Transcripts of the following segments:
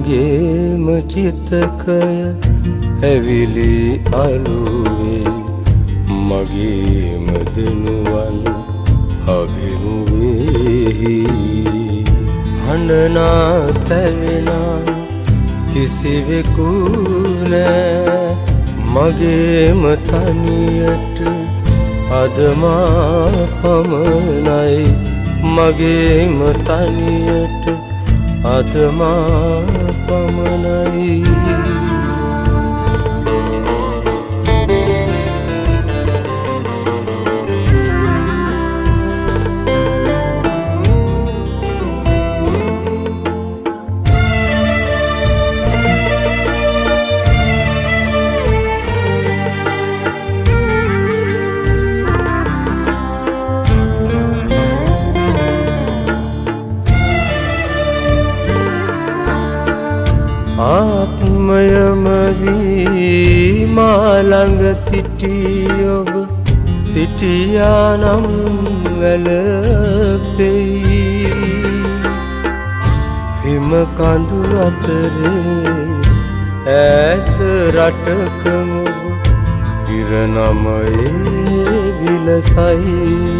මගේම චිතකය ඇවිලි අලුවේ මගේම දෙනුවන් අභිමුවේහි හඬනා තැවෙනා කිසිවෙකු නෑ මගේම තනියට අද මා පමණයි මගේම තනියට අද මා පමණයි ආත්මයම වී මා ළඟ සිටි ඔබ සිටියානම් වැළපෙයි හිම කඳු අතරේ ඈත රටකම ඔබ ඉර නමයේ විලසයි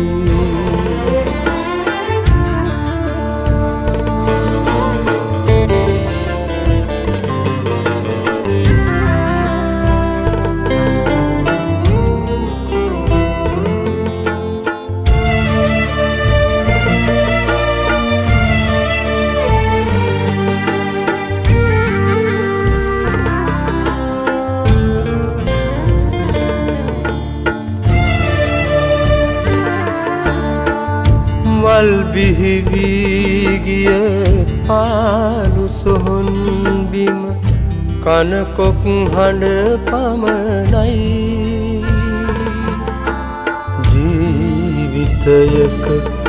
වල් බිහිවි ගිය පාළු සොහොන් බිම කන කොක් හඬ පමණයි ජීවිතයක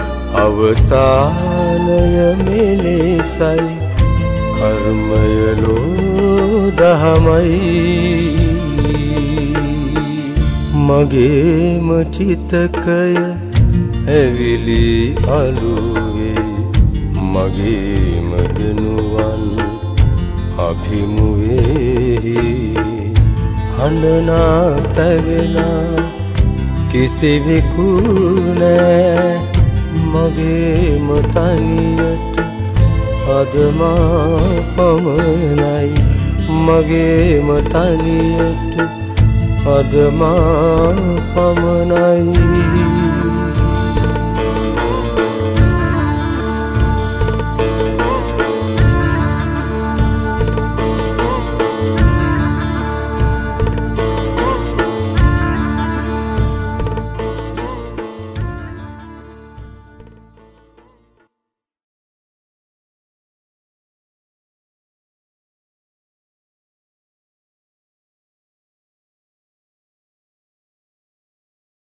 අවසානය මෙලෙසයි කර්මය ලෝ දහමයි මගේම චිතකය ඇවිලි අලුවේ මගේම දෙනුවන් අභිමුවේහි හඬනා තැවෙනා කිසිවෙකු නෑ මගේම තනියට අද මා පමණයි මගේම තනියට අද මා පමණයි